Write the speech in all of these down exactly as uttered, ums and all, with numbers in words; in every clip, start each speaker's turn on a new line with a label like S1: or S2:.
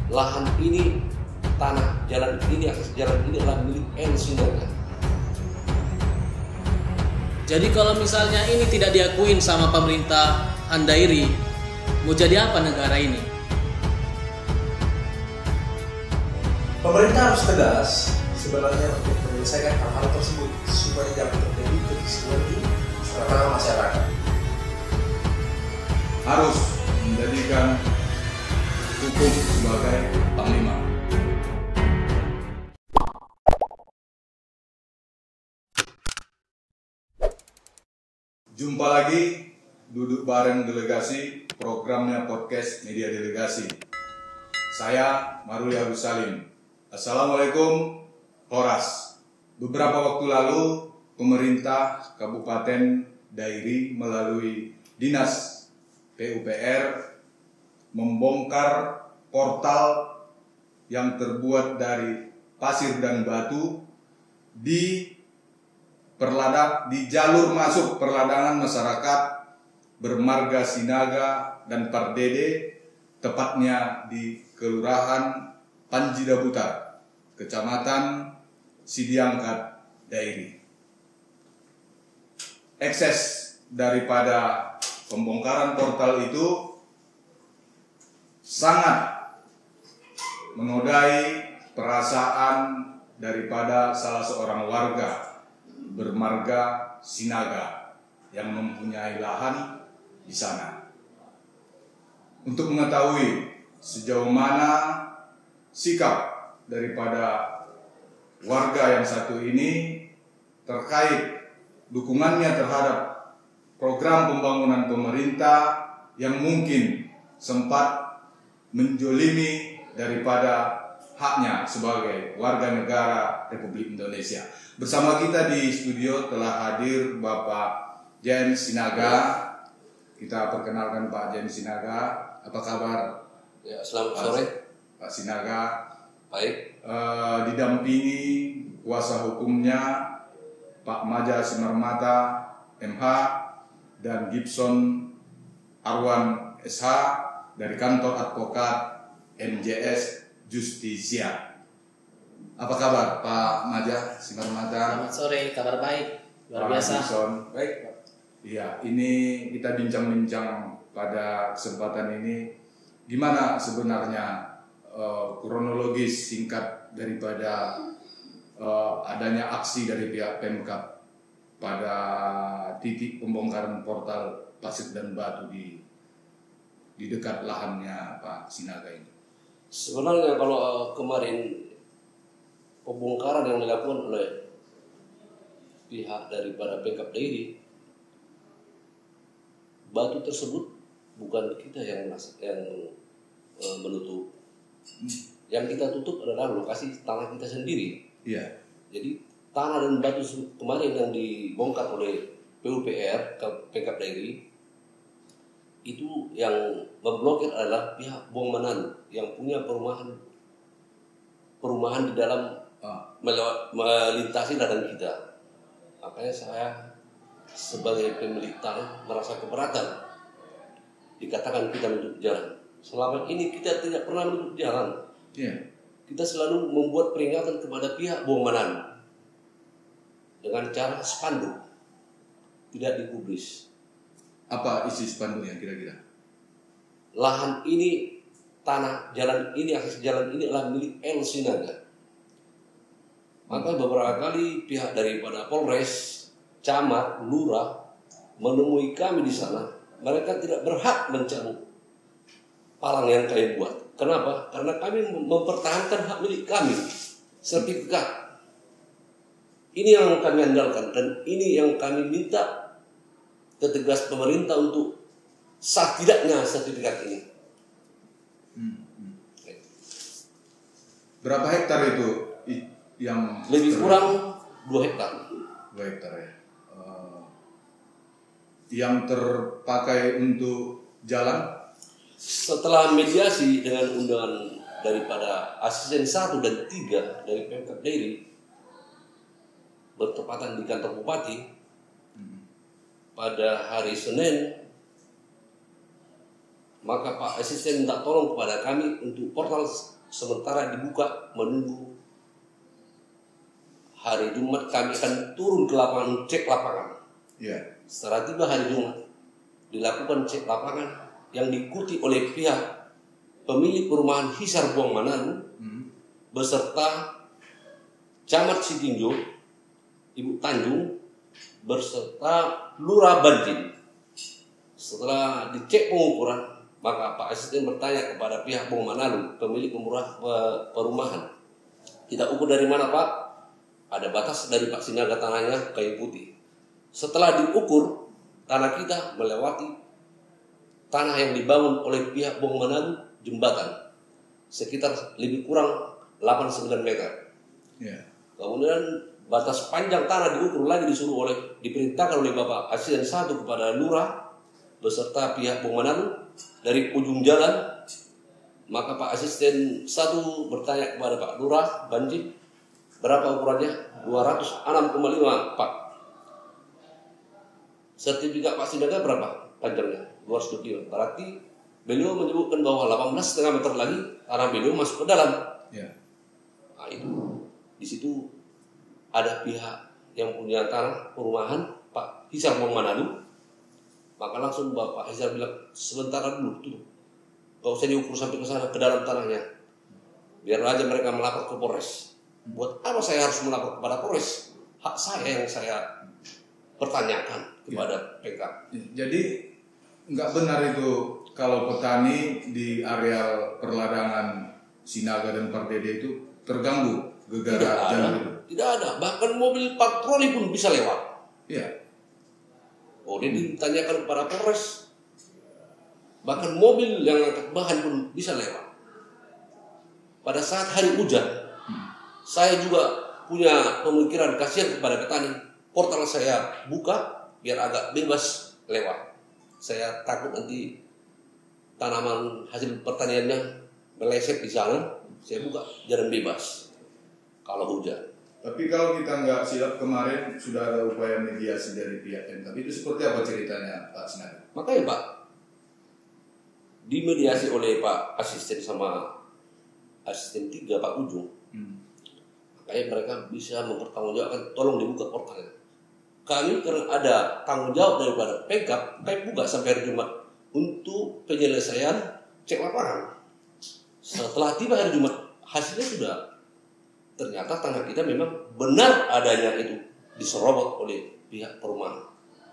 S1: lahan ini, tanah jalan ini, akses jalan ini adalah milik N Sinaga.
S2: Jadi kalau misalnya ini tidak diakuin sama pemerintah Handairi, mau jadi apa negara ini?
S3: Pemerintah harus tegas sebenarnya untuk menyelesaikan hal-hal tersebut supaya jangan terjadi kekisruhan di tengah masyarakat.
S4: Harus menjadikan hukum sebagai panglima. Jumpa lagi, duduk bareng delegasi, programnya podcast Media Delegasi. Saya Maruli Agus Salim. Assalamualaikum, Horas. Beberapa waktu lalu, pemerintah Kabupaten Dairi melalui Dinas P U P R membongkar portal yang terbuat dari pasir dan batu di perladak di jalur masuk perladangan masyarakat bermarga Sinaga dan Pardede, tepatnya di Kelurahan Panjidabutar, Kecamatan Sidiangkat, Dairi. Ekses daripada pembongkaran portal itu sangat menodai perasaan daripada salah seorang warga bermarga Sinaga yang mempunyai lahan di sana. Untuk mengetahui sejauh mana sikap daripada warga yang satu ini terkait dukungannya terhadap program pembangunan pemerintah yang mungkin sempat menjolimi daripada haknya sebagai warga negara Republik Indonesia. Bersama kita di studio telah hadir Bapak James Sinaga. Kita perkenalkan Pak James Sinaga. Apa kabar?
S1: Ya, selamat sore.
S4: Pak Sinaga.
S1: Baik.
S4: Uh, didampingi kuasa hukumnya Pak Maja Simarmata M H dan Gibson Arwan S H dari kantor advokat M J S Justisia. Apa kabar Pak Maja Simarmata?
S2: Selamat sore, kabar baik, luar
S4: Pak
S2: biasa.
S4: Gibson. Baik. Iya, ini kita bincang-bincang pada kesempatan ini gimana sebenarnya uh, kronologis singkat daripada uh, adanya aksi dari pihak Pemkab pada titik pembongkaran portal pasir dan batu di di dekat lahannya Pak Sinaga ini.
S1: Sebenarnya kalau uh, kemarin pembongkaran yang dilakukan oleh pihak daripada Pemkab Dairi, batu tersebut bukan kita yang yang uh, menutup. Yang kita tutup adalah lokasi tanah kita sendiri.
S4: Iya.
S1: Jadi tanah dan batu kemarin yang dibongkar oleh P U P R Pemkab Dairi itu yang memblokir adalah pihak Bongmanan yang punya perumahan perumahan di dalam
S4: Ah.
S1: melewat, melintasi ladang kita. Makanya saya sebagai pemilik tanah merasa keberatan dikatakan kita menutup jalan. Selama ini kita tidak pernah menutup jalan.
S4: Iya.
S1: Kita selalu membuat peringatan kepada pihak Bongmanan dengan cara spanduk, tidak dipublis.
S4: Apa isi spanduknya kira-kira?
S1: Lahan ini, tanah jalan ini, akses jalan ini adalah milik N Sinaga. Maka beberapa kali pihak daripada Polres, Camat, Lurah menemui kami di sana. Mereka tidak berhak mencabut palang yang kami buat. Kenapa? Karena kami mempertahankan hak milik kami, sertifikat. Ini yang kami andalkan dan ini yang kami minta ketegas pemerintah untuk sah tidaknya sertifikat ini.
S4: Hmm. Hmm. Berapa hektar itu yang
S1: Lebih kurang dua hektar.
S4: Dua hektar ya. Uh, yang terpakai untuk jalan?
S1: Setelah mediasi dengan undangan daripada asisten satu dan tiga dari Pemkab Dairi bertepatan di kantor bupati hmm. pada hari Senin Maka Pak Asisten minta tolong kepada kami untuk portal sementara dibuka menunggu hari Jumat kami akan turun ke lapangan cek lapangan.
S4: Ya.
S1: Setelah tiba hari Jumat dilakukan cek lapangan yang diikuti oleh pihak pemilik perumahan Hisar Buang Manado hmm. beserta Camat Sitinjo, Ibu Tanjung beserta Lurah Banjin. Setelah dicek pengukuran, maka Pak Asisten bertanya kepada pihak Buang Manado, pemilik perumahan, kita ukur dari mana Pak? Ada batas dari Pak Sinaga tanahnya kayu putih. Setelah diukur, tanah kita melewati tanah yang dibangun oleh pihak Buang Manado, jembatan sekitar lebih kurang delapan puluh sembilan meter. Yeah. Kemudian batas panjang tanah diukur lagi disuruh oleh diperintahkan oleh Bapak Asisten satu kepada Lurah beserta pihak Buang Manado dari ujung jalan. Maka Pak Asisten satu bertanya kepada Pak Lurah Banjin, berapa ukurannya? dua ratus enam koma lima Pak. Sertifikat Pak Sinaga berapa panjangnya? dua ratus dua puluh lima. Berarti beliau menyebutkan bahwa delapan belas koma lima meter lagi tanah beliau masuk ke dalam. Ya. Nah itu di situ ada pihak yang punya tanah perumahan Pak Hisar Buang Manado. Maka langsung Bapak Hisar bilang sementara dulu tuh, gak usah diukur sampai ke sana ke dalam tanahnya. Biar aja mereka melapor ke Polres. Buat apa saya harus melapor kepada Polres? Hak saya yang saya pertanyakan kepada ya. P K.
S4: Jadi nggak benar itu kalau petani di areal perladangan Sinaga dan Pardede itu terganggu gegara jalan itu.
S1: Tidak ada, bahkan mobil patroli pun bisa lewat.
S4: Iya.
S1: Oh, dia ditanyakan kepada Polres. Bahkan mobil yang angkat bahan pun bisa lewat. Pada saat hari hujan, hmm. saya juga punya pemikiran kasihan kepada petani. Portal saya buka biar agak bebas lewat. Saya takut nanti tanaman hasil pertaniannya meleset di sana. Saya buka jalan bebas kalau hujan.
S4: Tapi kalau kita nggak silap kemarin sudah ada upaya mediasi dari pihak M K B, itu seperti apa ceritanya Pak Sinaga?
S1: Makanya Pak, dimediasi oleh Pak Asisten sama Asisten tiga Pak Ujung. Hmm. Makanya mereka bisa mempertanggungjawabkan, tolong dibuka portalnya. Kami karena ada tanggung jawab daripada Pemkab, kami buka sampai hari Jumat untuk penyelesaian cek lapangan. Setelah tiba hari Jumat, hasilnya sudah ternyata tanah kita memang benar adanya itu diserobot oleh pihak perumahan.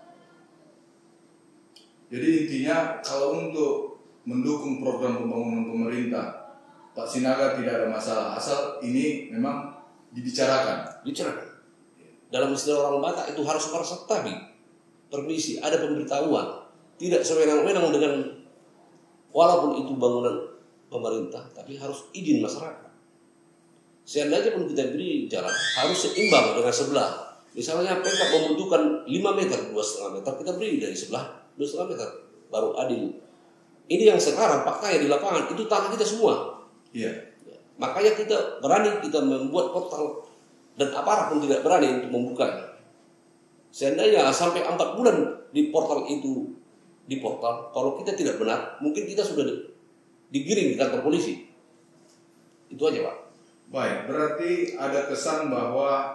S4: Jadi intinya kalau untuk mendukung program pembangunan pemerintah, Pak Sinaga tidak ada masalah asal ini memang dibicarakan.
S1: Bicarakan. Dalam istilah orang Batak itu harus persertabi, permisi, ada pemberitahuan, tidak sewenang-wenang dengan walaupun itu bangunan pemerintah, tapi harus izin masyarakat. Seandainya pun kita beri jalan harus seimbang dengan sebelah. Misalnya Pemkab membutuhkan lima meter, dua setengah meter, kita beri dari sebelah dua setengah meter, baru adil. Ini yang sekarang faktanya di lapangan itu tanah kita semua. Iya. Ya. Makanya kita berani kita membuat portal dan aparat pun tidak berani untuk membukanya. Seandainya sampai empat bulan di portal itu di portal, kalau kita tidak benar, mungkin kita sudah digiring di kantor polisi. Itu aja Pak.
S4: Baik, berarti ada kesan bahwa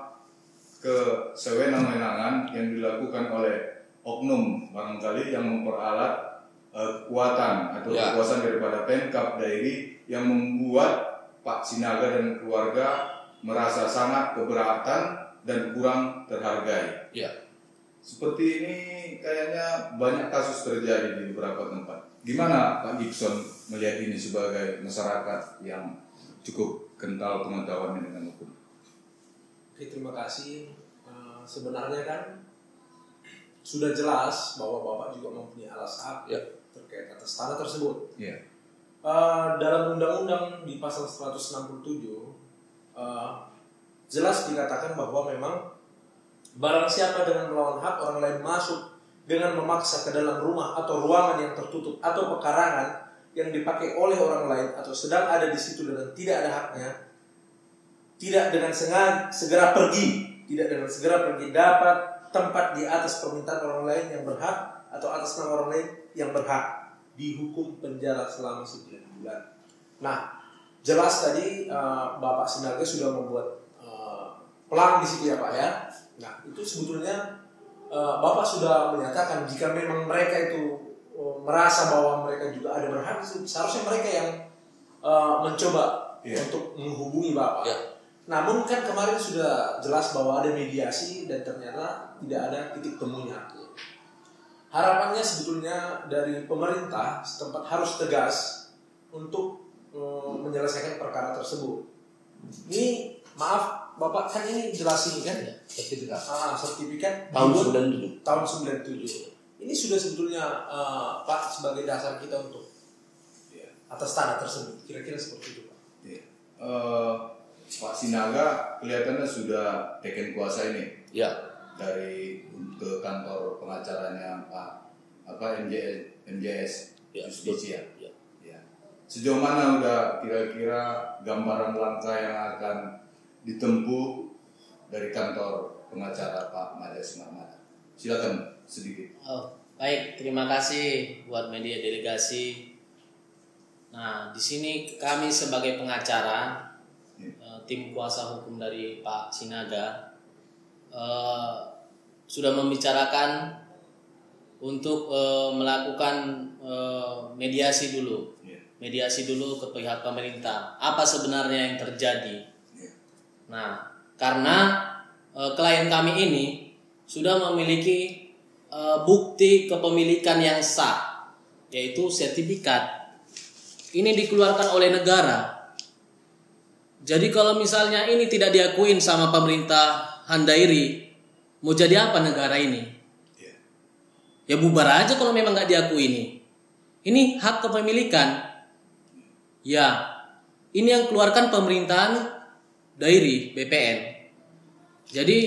S4: kesewenang-wenangan yang dilakukan oleh oknum barangkali yang memperalat uh, kekuatan atau ya. kekuasaan daripada Pemkab Dairi yang membuat Pak Sinaga dan keluarga merasa sangat keberatan dan kurang terhargai. Ya. Seperti ini kayaknya banyak kasus terjadi di beberapa tempat. Gimana Pak Gibson melihat ini sebagai masyarakat yang cukup kental pengetahuannya dengan hukum?
S3: Oke, terima kasih. Uh, sebenarnya kan sudah jelas bahwa Bapak juga mempunyai alas hak ya. terkait atas tanah tersebut. Ya. Uh, dalam undang-undang di pasal seratus enam puluh tujuh uh, jelas dikatakan bahwa memang barang siapa dengan melawan hak orang lain masuk dengan memaksa ke dalam rumah atau ruangan yang tertutup atau pekarangan yang dipakai oleh orang lain atau sedang ada di situ dan tidak ada haknya, tidak dengan sengaja segera pergi, tidak dengan segera pergi dapat tempat di atas permintaan orang lain yang berhak atau atas nama orang lain yang berhak. dihukum penjara selama sembilan bulan. Nah, jelas tadi uh, Bapak Sinaga sudah membuat uh, pelang di situ ya Pak ya. Nah, itu sebetulnya uh, Bapak sudah menyatakan jika memang mereka itu uh, merasa bahwa mereka juga ada berhak, seharusnya mereka yang uh, mencoba yeah. untuk menghubungi Bapak. Yeah. Namun kan kemarin sudah jelas bahwa ada mediasi dan ternyata tidak ada titik temunya. Harapannya sebetulnya dari pemerintah setempat harus tegas untuk um, menyelesaikan perkara tersebut. Ini maaf Bapak kan ini jelas ini kan sertifikat. Ah, sertifikat
S1: tahun sembilan puluh tujuh.
S3: Tahun sembilan puluh tujuh. Ini sudah sebetulnya uh, Pak sebagai dasar kita untuk ya, atas tanah tersebut. Kira-kira seperti itu Pak.
S4: Ya. Uh, Pak Sinaga kelihatannya sudah taken kuasa ini.
S1: Ya.
S4: Dari ke kantor pengacaranya Pak apa M J S M J S
S1: ya,
S4: Justisia.
S1: Ya.
S4: Ya. Sejauh mana udah kira-kira gambaran langkah yang akan ditempuh dari kantor pengacara Pak Mada Simarmata? Silakan sedikit.
S2: Oh, baik, terima kasih buat media delegasi. Nah, di sini kami sebagai pengacara ya. tim kuasa hukum dari Pak Sinaga Uh, sudah membicarakan untuk uh, melakukan uh, mediasi dulu, yeah. mediasi dulu ke pihak pemerintah. Apa sebenarnya yang terjadi? Yeah. Nah, karena uh, klien kami ini sudah memiliki uh, bukti kepemilikan yang sah, yaitu sertifikat. Ini dikeluarkan oleh negara. Jadi kalau misalnya ini tidak diakuin sama pemerintah Handairi, mau jadi apa negara ini? Yeah. Ya bubar aja kalau memang nggak diakui ini. Ini hak kepemilikan. Ya, ini yang keluarkan pemerintahan Dairi B P N. Jadi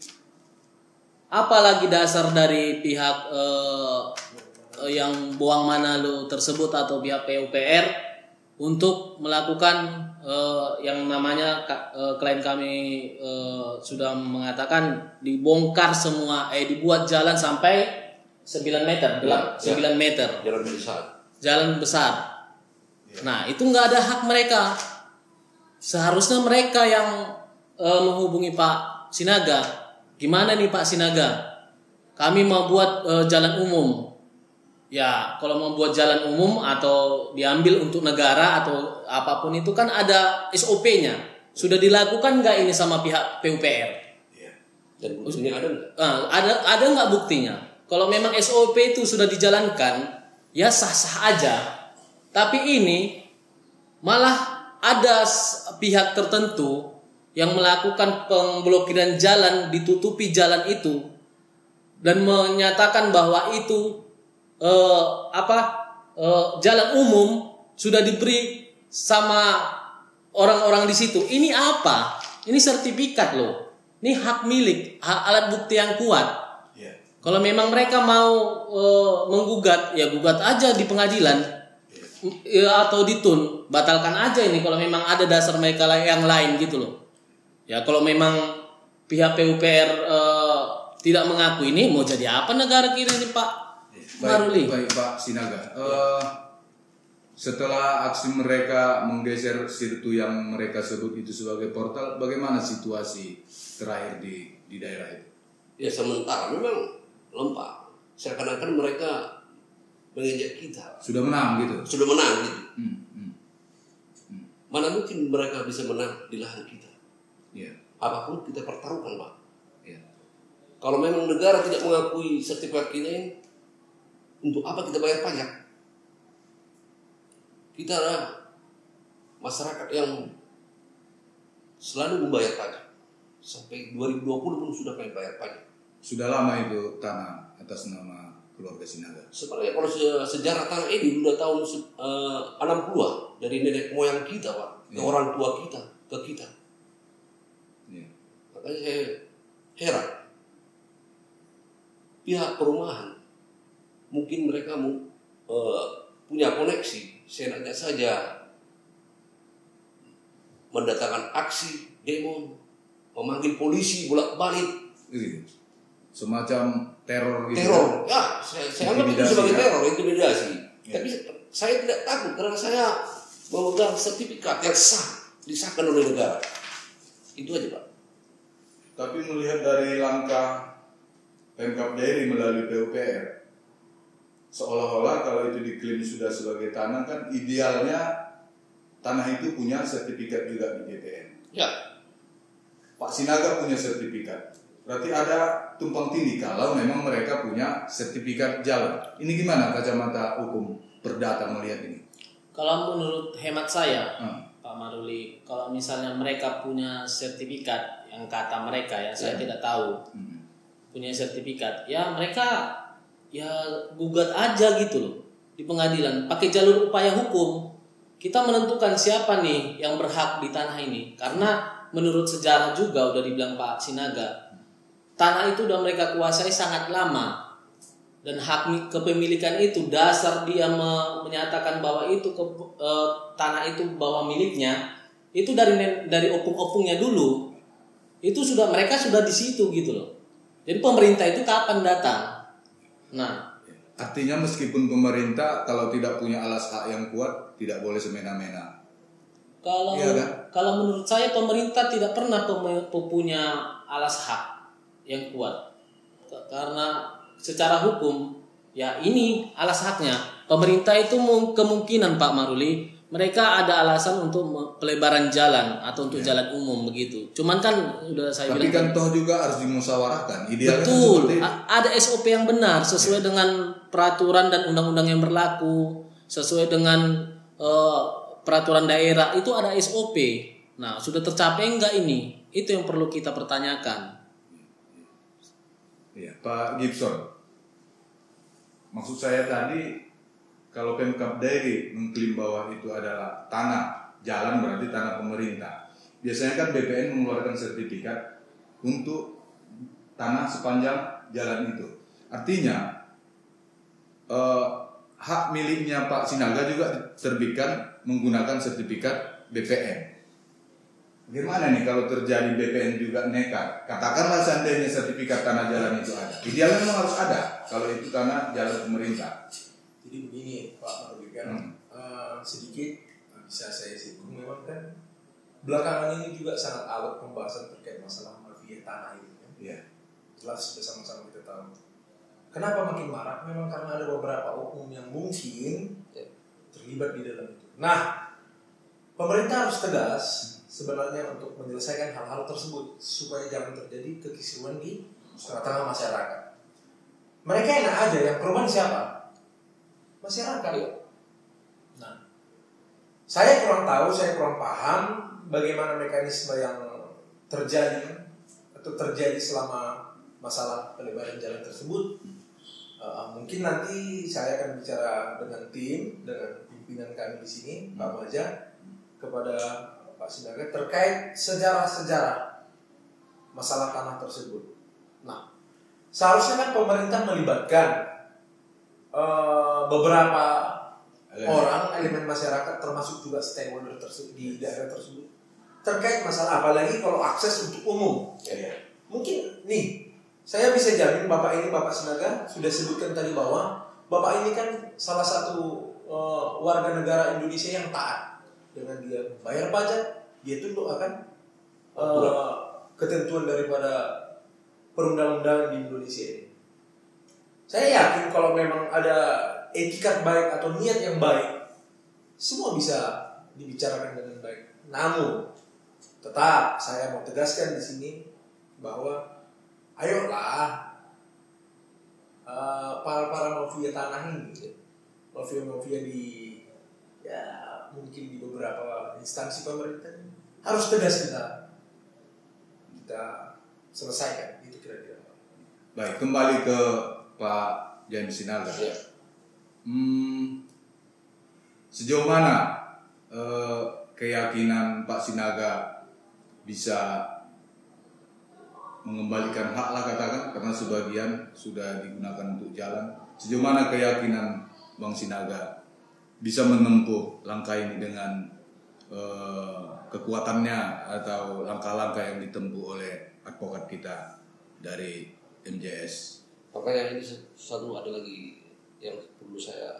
S2: apalagi dasar dari pihak eh, yang buang mana lo tersebut atau pihak P U P R untuk melakukan Uh, yang namanya uh, klien kami uh, sudah mengatakan dibongkar semua, eh dibuat jalan sampai sembilan meter,
S1: ya,
S2: sembilan
S1: ya.
S2: meter,
S1: jalan besar.
S2: Jalan besar. Ya. Nah itu nggak ada hak mereka. Seharusnya mereka yang uh, menghubungi Pak Sinaga. Gimana nih Pak Sinaga? Kami mau buat uh, jalan umum. Ya, kalau membuat jalan umum atau diambil untuk negara atau apapun itu kan ada S O P-nya. Sudah dilakukan nggak ini sama pihak P U P R?
S1: Iya. Dan buktinya ada nggak?
S2: Nah, ada ada nggak buktinya? Kalau memang S O P itu sudah dijalankan, ya sah-sah aja. Tapi ini malah ada pihak tertentu yang melakukan pemblokiran jalan, ditutupi jalan itu dan menyatakan bahwa itu Uh, apa uh, jalan umum sudah diberi sama orang-orang di situ. Ini apa? Ini sertifikat loh. Ini hak milik, hak alat bukti yang kuat. Yeah. Kalau memang mereka mau uh, menggugat, ya gugat aja di pengadilan yeah. ya, atau ditun, batalkan aja ini kalau memang ada dasar mereka yang lain gitu loh. Ya kalau memang pihak P U P R uh, tidak mengaku ini, mau jadi apa negara kita ini Pak?
S4: Baik, baik Pak Sinaga. Uh, setelah aksi mereka menggeser situ yang mereka sebut itu sebagai portal, bagaimana situasi terakhir di di daerah itu?
S1: Ya sementara memang lempak. Seakan-akan mereka menginjak kita.
S4: Sudah menang gitu.
S1: Sudah menang gitu.
S4: Hmm, hmm,
S1: hmm. Mana mungkin mereka bisa menang di lahan kita?
S4: Yeah.
S1: Apapun kita pertaruhkan Pak.
S4: Yeah.
S1: Kalau memang negara tidak mengakui sertifikat kita ini, untuk apa kita bayar pajak? Kita adalah masyarakat yang selalu membayar pajak. Sampai dua ribu dua puluh pun sudah kami bayar pajak.
S4: Sudah lama itu tanah atas nama keluarga Sinaga?
S1: Sebenarnya kalau sejarah tanah ini sudah tahun uh, enam puluh dari nenek moyang kita Pak. Ke ya. Orang tua kita, ke kita. Ya. Makanya saya heran. Pihak perumahan mungkin mereka uh, punya koneksi, seenaknya saja mendatangkan aksi, demo, memanggil polisi bolak-balik,
S4: semacam teror gitu.
S1: Teror, ya, saya, saya anggap itu sebagai ya. teror, intimidasi. Ya. Tapi saya tidak takut karena saya memegang sertifikat yang sah, disahkan oleh negara. Itu aja Pak.
S4: Tapi melihat dari langkah Pemkab Dairi melalui P U P R, seolah-olah kalau itu diklaim sudah sebagai tanah, kan idealnya tanah itu punya sertifikat juga di B P N.
S1: Ya.
S4: Pak Sinaga punya sertifikat. Berarti ada tumpang tindih kalau memang mereka punya sertifikat jalan. Ini gimana kacamata hukum perdata melihat ini?
S2: Kalau menurut hemat saya,
S4: hmm.
S2: Pak Maruli, kalau misalnya mereka punya sertifikat, yang kata mereka ya, saya ya. tidak tahu, hmm. punya sertifikat, ya mereka ya gugat aja gitu loh di pengadilan, pakai jalur upaya hukum. Kita menentukan siapa nih yang berhak di tanah ini, karena menurut sejarah juga udah dibilang Pak Sinaga, tanah itu udah mereka kuasai sangat lama. Dan hak kepemilikan itu dasar dia me, menyatakan bahwa itu ke, e, tanah itu bahwa miliknya itu dari dari opung-opungnya dulu. Itu sudah mereka sudah di situ gitu loh. Jadi pemerintah itu kapan datang? Nah,
S4: artinya meskipun pemerintah kalau tidak punya alas hak yang kuat tidak boleh semena-mena.
S2: Kalau ya, kan? Kalau menurut saya pemerintah tidak pernah punya alas hak yang kuat. Karena secara hukum ya ini alas haknya. Pemerintah itu kemungkinan Pak Maruli mereka ada alasan untuk pelebaran jalan atau untuk ya. jalan umum begitu. Cuman kan udah saya
S4: Tapi
S2: bilang.
S4: Tapi kan toh juga harus dimusyawarahkan. Idealnya
S2: betul.
S4: Kan
S2: ada S O P yang benar sesuai ya. dengan peraturan dan undang-undang yang berlaku, sesuai dengan uh, peraturan daerah itu ada S O P. Nah sudah tercapai enggak ini? Itu yang perlu kita pertanyakan.
S4: Ya, Pak Gibson, maksud saya tadi kalau Pemkab Dairi mengklaim bahwa itu adalah tanah jalan berarti tanah pemerintah. Biasanya kan B P N mengeluarkan sertifikat untuk tanah sepanjang jalan itu. Artinya eh, hak miliknya Pak Sinaga juga diterbitkan menggunakan sertifikat B P N. Bagaimana nih kalau terjadi B P N juga nekat? Katakanlah seandainya sertifikat tanah jalan itu ada. Idealnya memang harus ada kalau itu tanah jalan pemerintah.
S3: Jadi begini Pak Maruli kan, hmm. uh, sedikit bisa saya singgung memang kan belakangan ini juga sangat alot pembahasan terkait masalah mafia tanah ini kan.
S4: Yeah.
S3: Jelas sudah sama-sama kita tahu. Kenapa makin marak? Memang karena ada beberapa oknum yang mungkin terlibat di dalam itu. Nah, pemerintah harus tegas sebenarnya untuk menyelesaikan hal-hal tersebut supaya jangan terjadi kekisruan di tengah-tengah masyarakat. Mereka enak aja, yang korban siapa? Masyarakat. Nah, saya kurang tahu, saya kurang paham bagaimana mekanisme yang terjadi atau terjadi selama masalah pelebaran jalan tersebut. Uh, mungkin nanti saya akan bicara dengan tim, dengan pimpinan kami di sini, Pak Maja, kepada Pak Sinaga terkait sejarah-sejarah masalah tanah tersebut. Nah, seharusnya kan pemerintah melibatkan uh, beberapa elemen. orang, elemen masyarakat, termasuk juga stakeholder tersebut di daerah tersebut terkait masalah, apalagi kalau akses untuk umum. Ya. Mungkin nih, saya bisa jamin Bapak ini, Bapak Sinaga sudah sebutkan tadi bahwa Bapak ini kan salah satu uh, warga negara Indonesia yang taat. Dengan dia bayar pajak, dia tunduk akan uh, ketentuan daripada perundang-undangan di Indonesia ini. Saya yakin kalau memang ada etikat baik atau niat yang baik, semua bisa dibicarakan dengan baik. Namun, tetap saya mau tegaskan di sini bahwa ayolah uh, para para mafia tanah ini, mafia-mafia di ya mungkin di beberapa instansi pemerintah harus tegas kita kita selesaikan itu kira-kira.
S4: Baik, kembali ke Pak James Sinaga. Ya. Hmm, sejauh mana eh, keyakinan Pak Sinaga bisa mengembalikan hak lah katakan karena sebagian sudah digunakan untuk jalan. Sejauh mana keyakinan Bang Sinaga bisa menempuh langkah ini dengan uh, kekuatannya atau langkah-langkah yang ditempuh oleh advokat kita dari M J S.
S1: Makanya ini satu ada lagi yang perlu saya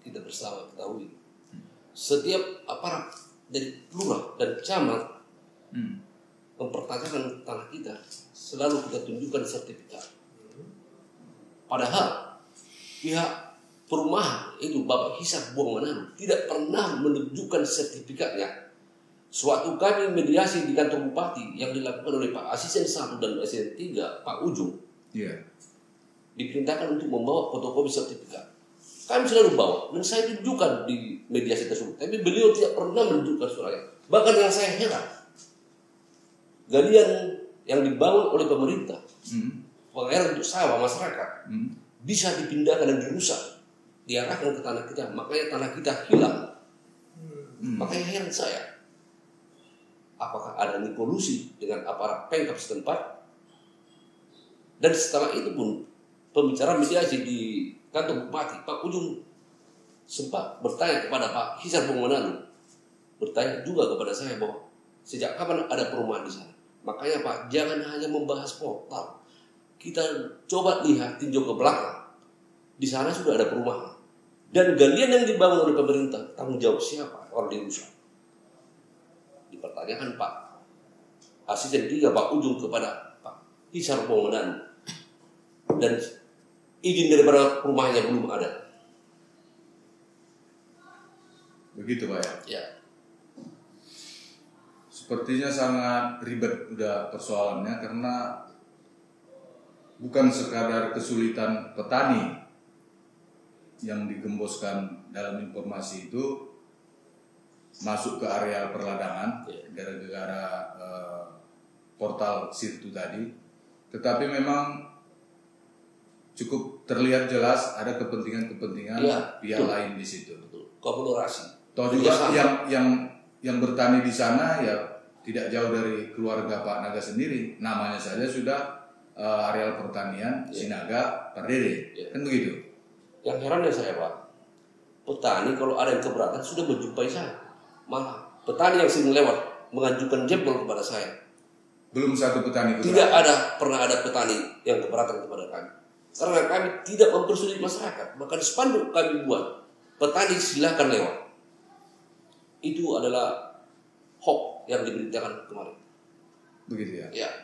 S1: kita bersama ketahui, setiap aparat dari lurah dan camat hmm. mempertanyakan tanah kita, selalu kita tunjukkan sertifikat. Padahal pihak perumahan itu Bapak Hisar Buang Manado tidak pernah menunjukkan sertifikatnya. Suatu kami mediasi di kantor bupati yang dilakukan oleh Pak Asisten satu dan Asisten tiga, Pak Ujung, yeah. diperintahkan untuk membawa fotokopi sertifikat. Kami selalu bawa, dan saya tunjukkan di mediasi tersebut. Tapi beliau tidak pernah menunjukkan suratnya. Bahkan yang saya heran, galian yang dibangun oleh pemerintah, hmm. pengairan untuk sawah masyarakat, hmm. bisa dipindahkan dan dirusak, diarahkan ke tanah kita. Makanya tanah kita hilang. Hmm. Makanya heran saya, apakah ada kolusi dengan aparat Pemkab setempat? Dan setelah itu pun pembicaraan mediasi di kantor bupati, Pak Ujung sempat bertanya kepada Pak Hisar Buang Manado, bertanya juga kepada saya bahwa sejak kapan ada perumahan di sana. Makanya Pak, jangan hanya membahas portal, kita coba lihat tinjau ke belakang. Di sana sudah ada perumahan dan galian yang dibangun oleh pemerintah, tanggung jawab siapa orang dirusak? Dipertanyakan Pak Asisten tiga, Pak Ujung kepada Pak Hisar Buang Manado, dan izin daripada rumahnya belum ada.
S4: Begitu Pak ya?
S1: Ya.
S4: Sepertinya sangat ribet udah persoalannya, karena bukan sekadar kesulitan petani yang digemboskan dalam informasi itu masuk ke area perladangan gara-gara uh, portal Sirtu tadi, tetapi memang cukup terlihat jelas ada kepentingan-kepentingan ya, pihak betul. lain di situ.
S1: Kolaborasi.
S4: Toh juga yang yang yang bertani di sana ya tidak jauh dari keluarga Pak Naga sendiri. Namanya saja sudah uh, areal pertanian ya. Sinaga Pardede, ya. Kan begitu.
S1: Yang herannya saya Pak, petani kalau ada yang keberatan sudah menjumpai saya. Malah petani yang sering lewat mengajukan jempol kepada saya.
S4: Belum satu petani keberatan.
S1: Tidak ada, pernah ada petani yang keberatan kepada kami. Karena kami tidak mempersulit masyarakat. Bahkan spanduk kami buat, petani silakan lewat. Itu adalah hoax yang diberitakan kemarin.
S4: Begitu ya?
S1: Ya.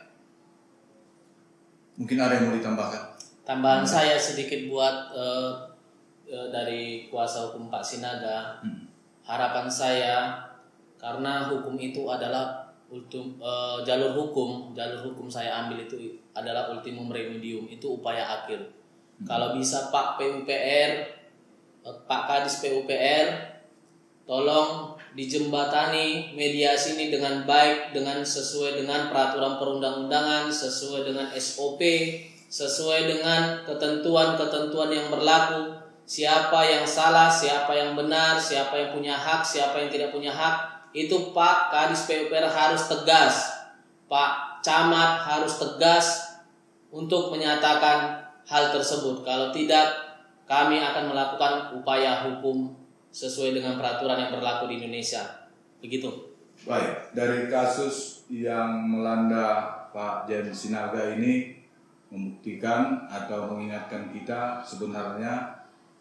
S4: Mungkin ada yang mau ditambahkan?
S2: Tambahan hmm. saya sedikit buat uh, uh, dari kuasa hukum Pak Sinaga. Hmm. Harapan saya, karena hukum itu adalah ultim, uh, jalur hukum, jalur hukum saya ambil itu adalah ultimum remedium, itu upaya akhir. Hmm. Kalau bisa Pak P U P R, uh, Pak Kadis P U P R, tolong dijembatani mediasi ini dengan baik, dengan sesuai dengan peraturan perundang-undangan, sesuai dengan S O P, sesuai dengan ketentuan-ketentuan yang berlaku. Siapa yang salah, siapa yang benar, siapa yang punya hak, siapa yang tidak punya hak, itu Pak Kadis P U P R harus tegas, Pak Camat harus tegas untuk menyatakan hal tersebut. Kalau tidak, kami akan melakukan upaya hukum sesuai dengan peraturan yang berlaku di Indonesia. Begitu.
S4: Baik, dari kasus yang melanda Pak Jen Sinaga ini membuktikan atau mengingatkan kita sebenarnya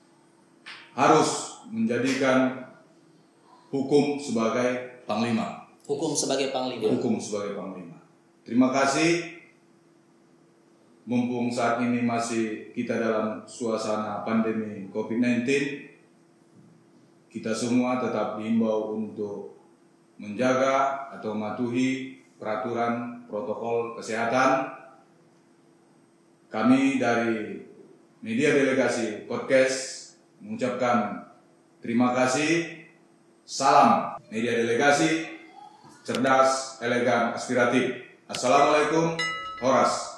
S4: harus menjadikan hukum sebagai panglima.
S2: Hukum sebagai panglima.
S4: Hukum sebagai panglima. Terima kasih. Mumpung saat ini masih kita dalam suasana pandemi covid sembilan belas, kita semua tetap diimbau untuk menjaga atau mematuhi peraturan protokol kesehatan. Kami dari Media Delegasi Podcast mengucapkan terima kasih. Salam Media Delegasi, cerdas, elegan, aspiratif. Assalamualaikum, Horas.